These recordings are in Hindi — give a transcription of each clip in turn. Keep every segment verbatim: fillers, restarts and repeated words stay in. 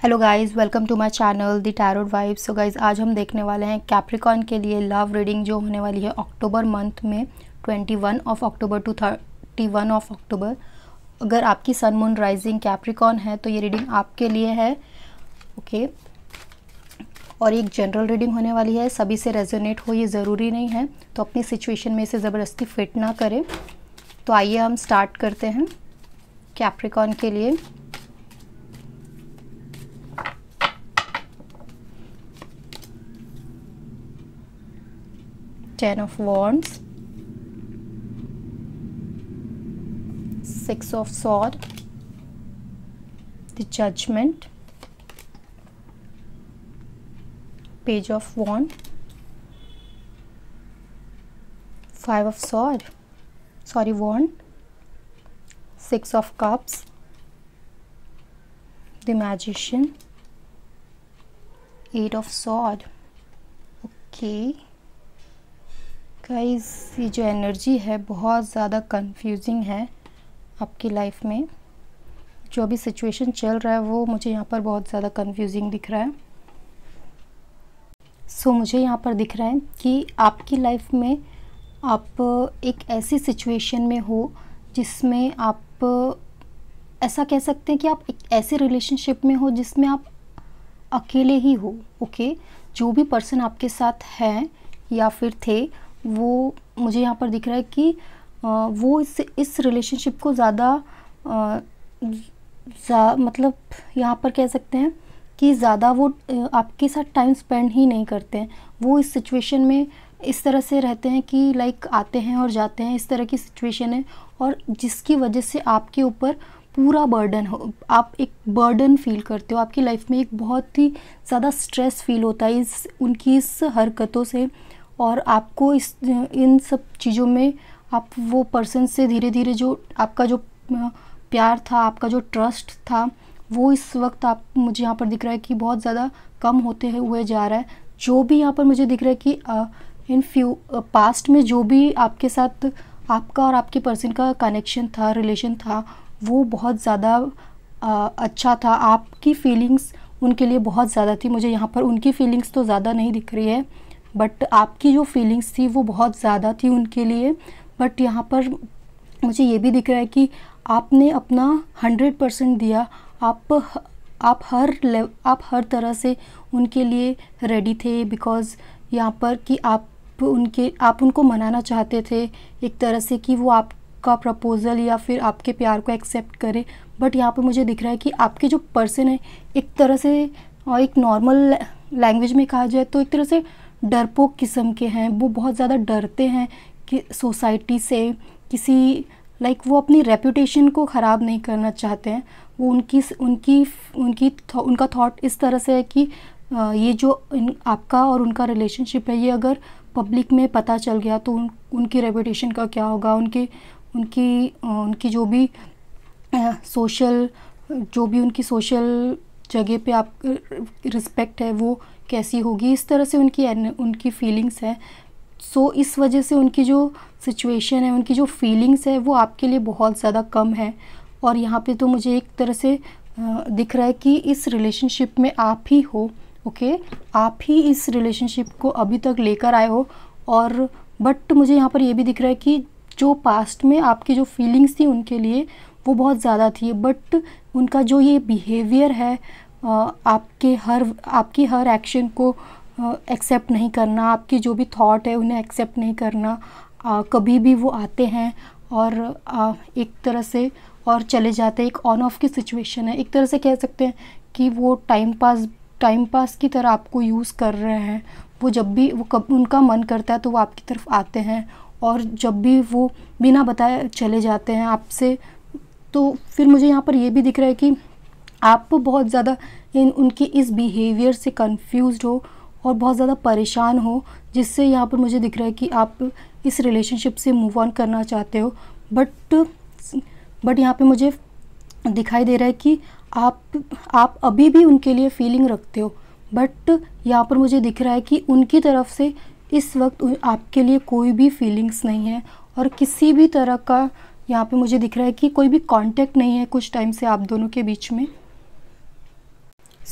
Hello guys, welcome to my channel the tarot vibes. So guys, आज हम देखने वाले हैं कैप्रिकॉर्न के लिए लव रीडिंग जो होने वाली है अक्टूबर मंथ में इक्कीस ऑफ अक्टूबर टू इकतीस ऑफ अक्टूबर। अगर आपकी सन मून राइजिंग कैप्रिकॉर्न है तो ये रीडिंग आपके लिए है, ओके। और एक जनरल रीडिंग होने वाली है, सभी से रेजोनेट हो ये ज़रूरी नहीं है, तो अपनी सिचुएशन में इसे ज़बरदस्ती फिट ना करें। तो आइए हम स्टार्ट करते हैं कैप्रिकॉर्न के लिए। Ten of Wands, Six of Swords, the Judgment, Page of Wand, Five of Swords, sorry Wand, Six of Cups, the Magician, Eight of Swords, okay। Guys, ये जो एनर्जी है बहुत ज़्यादा कंफ्यूजिंग है आपकी लाइफ में। जो अभी सिचुएशन चल रहा है वो मुझे यहाँ पर बहुत ज़्यादा कंफ्यूजिंग दिख रहा है। सो so, मुझे यहाँ पर दिख रहा है कि आपकी लाइफ में आप एक ऐसी सिचुएशन में हो जिसमें आप ऐसा कह सकते हैं कि आप एक ऐसे रिलेशनशिप में हो जिसमें आप अकेले ही हो, ओके। जो भी पर्सन आपके साथ हैं या फिर थे, वो मुझे यहाँ पर दिख रहा है कि आ, वो इस इस रिलेशनशिप को ज़्यादा मतलब यहाँ पर कह सकते हैं कि ज़्यादा वो आपके साथ टाइम स्पेंड ही नहीं करते हैं। वो इस सिचुएशन में इस तरह से रहते हैं कि लाइक आते हैं और जाते हैं, इस तरह की सिचुएशन है, और जिसकी वजह से आपके ऊपर पूरा बर्डन हो, आप एक बर्डन फील करते हो। आपकी लाइफ में एक बहुत ही ज़्यादा स्ट्रेस फील होता है इस उनकी इस हरकतों से, और आपको इस इन सब चीज़ों में आप वो पर्सन से धीरे धीरे जो आपका जो प्यार था, आपका जो ट्रस्ट था, वो इस वक्त आप मुझे यहाँ पर दिख रहा है कि बहुत ज़्यादा कम होते हुए जा रहा है। जो भी यहाँ पर मुझे दिख रहा है कि इन फ्यू पास्ट में जो भी आपके साथ आपका और आपके पर्सन का कनेक्शन था, रिलेशन था, वो बहुत ज़्यादा अच्छा था। आपकी फीलिंग्स उनके लिए बहुत ज़्यादा थी। मुझे यहाँ पर उनकी फीलिंग्स तो ज़्यादा नहीं दिख रही है, बट आपकी जो फीलिंग्स थी वो बहुत ज़्यादा थी उनके लिए। बट यहाँ पर मुझे ये भी दिख रहा है कि आपने अपना हंड्रेड परसेंट दिया। आप आप हर लेव आप हर तरह से उनके लिए रेडी थे, बिकॉज़ यहाँ पर कि आप उनके आप उनको मनाना चाहते थे एक तरह से कि वो आपका प्रपोज़ल या फिर आपके प्यार को एक्सेप्ट करे। बट यहाँ पर मुझे दिख रहा है कि आपके जो पर्सन है एक तरह से, और एक नॉर्मल लैंग्वेज में कहा जाए तो एक तरह से डरपोक किस्म के हैं। वो बहुत ज़्यादा डरते हैं कि सोसाइटी से, किसी लाइक वो अपनी रेपुटेशन को ख़राब नहीं करना चाहते हैं। वो उनकी उनकी उनकी उनका थॉट इस तरह से है कि ये जो इन आपका और उनका रिलेशनशिप है, ये अगर पब्लिक में पता चल गया तो उन, उनकी रेपुटेशन का क्या होगा, उनके उनकी उनकी जो भी सोशल जो भी उनकी सोशल जगह पे आप रिस्पेक्ट है वो कैसी होगी, इस तरह से उनकी उनकी फीलिंग्स है। सो so, इस वजह से उनकी जो सिचुएशन है, उनकी जो फीलिंग्स है वो आपके लिए बहुत ज़्यादा कम है। और यहाँ पे तो मुझे एक तरह से दिख रहा है कि इस रिलेशनशिप में आप ही हो, ओके। आप ही इस रिलेशनशिप को अभी तक लेकर आए हो। और बट मुझे यहाँ पर ये भी दिख रहा है कि जो पास्ट में आपकी जो फीलिंग्स थी उनके लिए वो बहुत ज़्यादा थी, बट उनका जो ये बिहेवियर है, आपके हर आपकी हर एक्शन को एक्सेप्ट नहीं करना, आपकी जो भी थॉट है उन्हें एक्सेप्ट नहीं करना, आ, कभी भी वो आते हैं और आ, एक तरह से और चले जाते हैं। एक ऑन ऑफ की सिचुएशन है, एक तरह से कह सकते हैं कि वो टाइम पास टाइम पास की तरह आपको यूज़ कर रहे हैं। वो जब भी वो कब उनका मन करता है तो वो आपकी तरफ आते हैं, और जब भी वो बिना बताए चले जाते हैं आपसे। तो फिर मुझे यहाँ पर ये भी दिख रहा है कि आप बहुत ज़्यादा इन उनके इस बिहेवियर से कंफ्यूज्ड हो और बहुत ज़्यादा परेशान हो, जिससे यहाँ पर मुझे दिख रहा है कि आप इस रिलेशनशिप से मूव ऑन करना चाहते हो। बट बट यहाँ पे मुझे दिखाई दे रहा है कि आप आप अभी भी उनके लिए फीलिंग रखते हो, बट यहाँ पर मुझे दिख रहा है कि उनकी तरफ से इस वक्त आपके लिए कोई भी फीलिंग्स नहीं है, और किसी भी तरह का यहाँ पे मुझे दिख रहा है कि कोई भी कांटेक्ट नहीं है कुछ टाइम से आप दोनों के बीच में।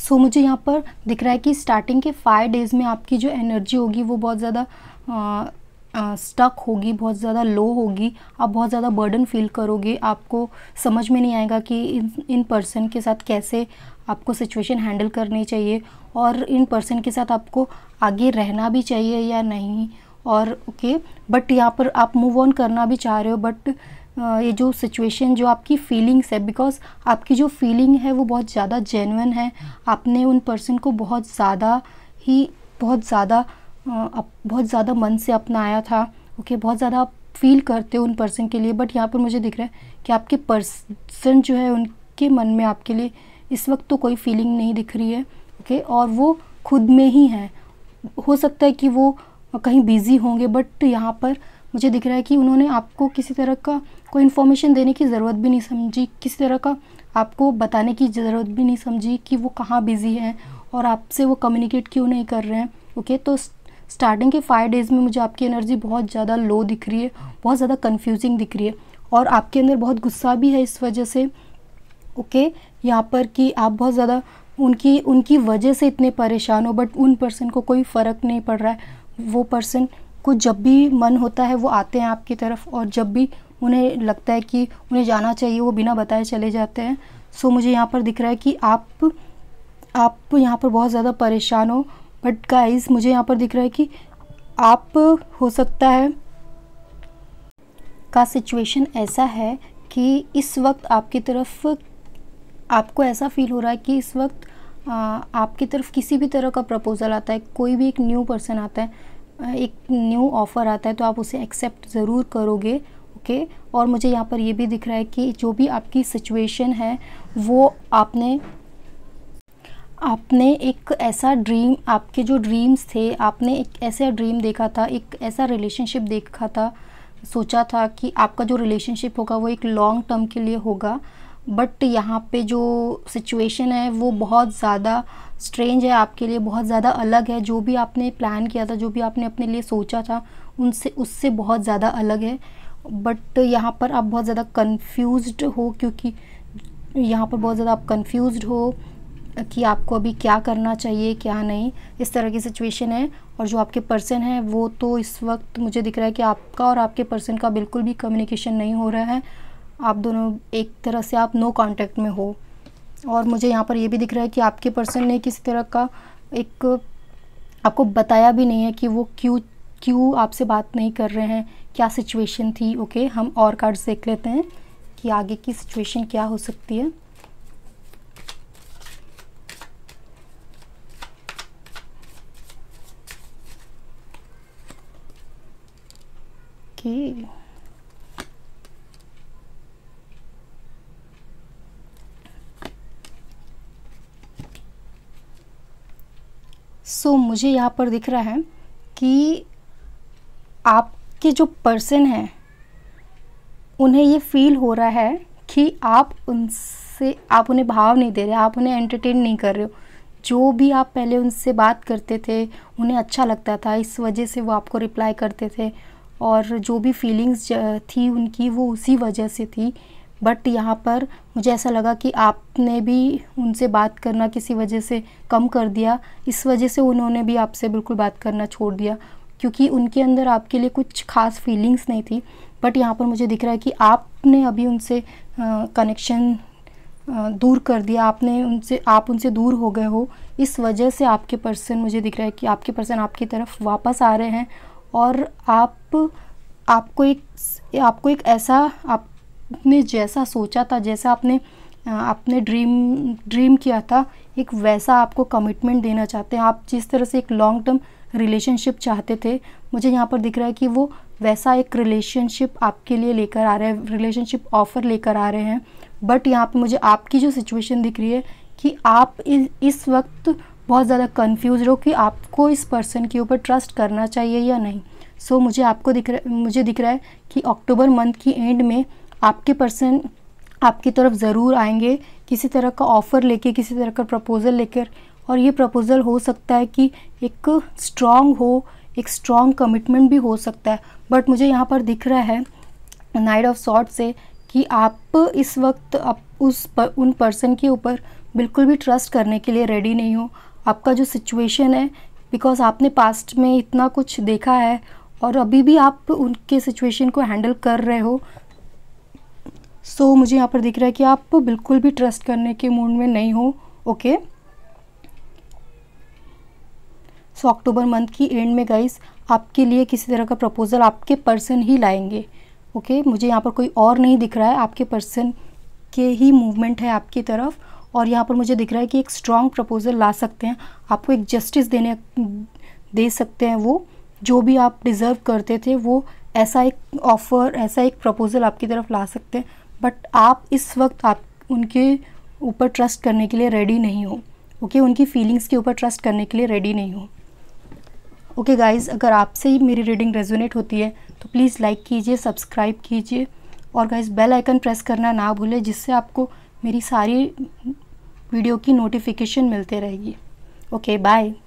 सो मुझे यहाँ पर दिख रहा है कि स्टार्टिंग के फाइव डेज़ में आपकी जो एनर्जी होगी वो बहुत ज़्यादा स्टक होगी, बहुत ज़्यादा लो होगी, आप बहुत ज़्यादा बर्डन फील करोगे, आपको समझ में नहीं आएगा कि इन इन पर्सन के साथ कैसे आपको सिचुएशन हैंडल करनी चाहिए और इन पर्सन के साथ आपको आगे रहना भी चाहिए या नहीं। और ओके बट यहाँ पर आप मूव ऑन करना भी चाह रहे हो, बट ये जो सिचुएशन जो आपकी फीलिंग्स है, बिकॉज आपकी जो फीलिंग है वो बहुत ज़्यादा जेन्युइन है, आपने उन पर्सन को बहुत ज़्यादा ही बहुत ज़्यादा आप बहुत ज़्यादा मन से अपनाया था। ओके बहुत ज़्यादा आप फील करते हो उन पर्सन के लिए, बट यहाँ पर मुझे दिख रहा है कि आपके पर्सन जो है उनके मन में आपके लिए इस वक्त तो कोई फीलिंग नहीं दिख रही है। ओके और वो खुद में ही है, हो सकता है कि वो कहीं बिज़ी होंगे, बट यहाँ पर मुझे दिख रहा है कि उन्होंने आपको किसी तरह का कोई इन्फॉर्मेशन देने की ज़रूरत भी नहीं समझी, किसी तरह का आपको बताने की ज़रूरत भी नहीं समझी कि वो कहाँ बिज़ी हैं और आपसे वो कम्युनिकेट क्यों नहीं कर रहे हैं। ओके तो स्टार्टिंग के फाइव डेज़ में मुझे आपकी एनर्जी बहुत ज़्यादा लो दिख रही है, बहुत ज़्यादा कन्फ्यूजिंग दिख रही है और आपके अंदर बहुत गुस्सा भी है इस वजह से। ओके यहाँ पर कि आप बहुत ज़्यादा उनकी उनकी वजह से इतने परेशान हो, बट उन पर्सन को कोई फ़र्क नहीं पड़ रहा है। वो पर्सन को जब भी मन होता है वो आते हैं आपकी तरफ, और जब भी उन्हें लगता है कि उन्हें जाना चाहिए वो बिना बताए चले जाते हैं। सो मुझे यहाँ पर दिख रहा है कि आप आप यहाँ पर बहुत ज़्यादा परेशान हो, बट गाइस मुझे यहाँ पर दिख रहा है कि आप हो सकता है का सिचुएशन ऐसा है कि इस वक्त आपकी तरफ आपको ऐसा फील हो रहा है कि इस वक्त आ, आपकी तरफ किसी भी तरह का प्रपोज़ल आता है, कोई भी एक न्यू पर्सन आता है, एक न्यू ऑफ़र आता है तो आप उसे एक्सेप्ट ज़रूर करोगे। ओके और मुझे यहाँ पर ये भी दिख रहा है कि जो भी आपकी सिचुएशन है वो आपने आपने एक ऐसा ड्रीम, आपके जो ड्रीम्स थे, आपने एक ऐसा ड्रीम देखा था, एक ऐसा रिलेशनशिप देखा था, सोचा था कि आपका जो रिलेशनशिप होगा वो एक लॉन्ग टर्म के लिए होगा, बट यहाँ पे जो सिचुएशन है वो बहुत ज़्यादा स्ट्रेंज है आपके लिए, बहुत ज़्यादा अलग है। जो भी आपने प्लान किया था, जो भी आपने अपने लिए सोचा था, उनसे उससे बहुत ज़्यादा अलग है। बट यहाँ पर आप बहुत ज़्यादा कंफ्यूज्ड हो, क्योंकि यहाँ पर बहुत ज़्यादा आप कंफ्यूज्ड हो कि आपको अभी क्या करना चाहिए क्या नहीं, इस तरह की सिचुएशन है। और जो आपके पर्सन है वो तो इस वक्त मुझे दिख रहा है कि आपका और आपके पर्सन का बिल्कुल भी कम्युनिकेशन नहीं हो रहा है, आप दोनों एक तरह से आप नो कांटेक्ट में हो। और मुझे यहाँ पर ये भी दिख रहा है कि आपके पर्सन ने किसी तरह का एक आपको बताया भी नहीं है कि वो क्यों क्यों आपसे बात नहीं कर रहे हैं, क्या सिचुएशन थी। ओके हम और कार्ड्स देख लेते हैं कि आगे की सिचुएशन क्या हो सकती है। ओके सो so, मुझे यहाँ पर दिख रहा है कि आपके जो पर्सन हैं उन्हें ये फील हो रहा है कि आप उनसे आप उन्हें भाव नहीं दे रहे, आप उन्हें एंटरटेन नहीं कर रहे हो। जो भी आप पहले उनसे बात करते थे उन्हें अच्छा लगता था, इस वजह से वो आपको रिप्लाई करते थे, और जो भी फीलिंग्स थी उनकी वो उसी वजह से थी। बट यहाँ पर मुझे ऐसा लगा कि आपने भी उनसे बात करना किसी वजह से कम कर दिया, इस वजह से उन्होंने भी आपसे बिल्कुल बात करना छोड़ दिया, क्योंकि उनके अंदर आपके लिए कुछ खास फीलिंग्स नहीं थी। बट यहाँ पर मुझे दिख रहा है कि आपने अभी उनसे कनेक्शन दूर कर दिया, आपने उनसे आप उनसे दूर हो गए हो, इस वजह से आपके पर्सन मुझे दिख रहा है कि आपके पर्सन आपकी तरफ वापस आ रहे हैं। और आप आपको एक आपको एक ऐसा आपने जैसा सोचा था, जैसा आपने आपने ड्रीम ड्रीम किया था, एक वैसा आपको कमिटमेंट देना चाहते हैं। आप जिस तरह से एक लॉन्ग टर्म रिलेशनशिप चाहते थे, मुझे यहाँ पर दिख रहा है कि वो वैसा एक रिलेशनशिप आपके लिए लेकर आ रहे हैं, रिलेशनशिप ऑफ़र लेकर आ रहे हैं। बट यहाँ पे मुझे आपकी जो सिचुएशन दिख रही है कि आप इस इस वक्त बहुत ज़्यादा कंफ्यूज हो कि आपको इस पर्सन के ऊपर ट्रस्ट करना चाहिए या नहीं। सो so, मुझे आपको दिख रहा मुझे दिख रहा है कि अक्टूबर मंथ की एंड में आपके पर्सन आपकी तरफ ज़रूर आएंगे, किसी तरह का ऑफ़र लेके, किसी तरह का प्रपोज़ल लेकर। और ये प्रपोज़ल हो सकता है कि एक स्ट्रॉन्ग हो, एक स्ट्रॉन्ग कमिटमेंट भी हो सकता है। बट मुझे यहाँ पर दिख रहा है नाइट ऑफ सॉर्ड्स से कि आप इस वक्त आप उस पर, उन पर्सन के ऊपर बिल्कुल भी ट्रस्ट करने के लिए रेडी नहीं हो। आपका जो सिचुएशन है, बिकॉज आपने पास्ट में इतना कुछ देखा है और अभी भी आप उनके सिचुएशन को हैंडल कर रहे हो। सो so, मुझे यहाँ पर दिख रहा है कि आप बिल्कुल भी ट्रस्ट करने के मूड में नहीं हो। ओके, सो अक्टूबर मंथ की एंड में गाइस आपके लिए किसी तरह का प्रपोज़ल आपके पर्सन ही लाएंगे। Okay okay? मुझे यहाँ पर कोई और नहीं दिख रहा है, आपके पर्सन के ही मूवमेंट है आपकी तरफ। और यहाँ पर मुझे दिख रहा है कि एक स्ट्रॉन्ग प्रपोज़ल ला सकते हैं, आपको एक जस्टिस देने दे सकते हैं। वो जो भी आप डिज़र्व करते थे वो ऐसा एक ऑफ़र, ऐसा एक प्रपोज़ल आपकी तरफ ला सकते हैं। बट आप इस वक्त आप उनके ऊपर ट्रस्ट करने के लिए रेडी नहीं हो। Okay okay? उनकी फीलिंग्स के ऊपर ट्रस्ट करने के लिए रेडी नहीं हो। ओके okay गाइज़, अगर आपसे ही मेरी रीडिंग रेजोनेट होती है तो प्लीज़ लाइक कीजिए, सब्सक्राइब कीजिए और गाइज़ बेल आइकन प्रेस करना ना भूलें, जिससे आपको मेरी सारी वीडियो की नोटिफिकेशन मिलते रहेगी। Okay bye.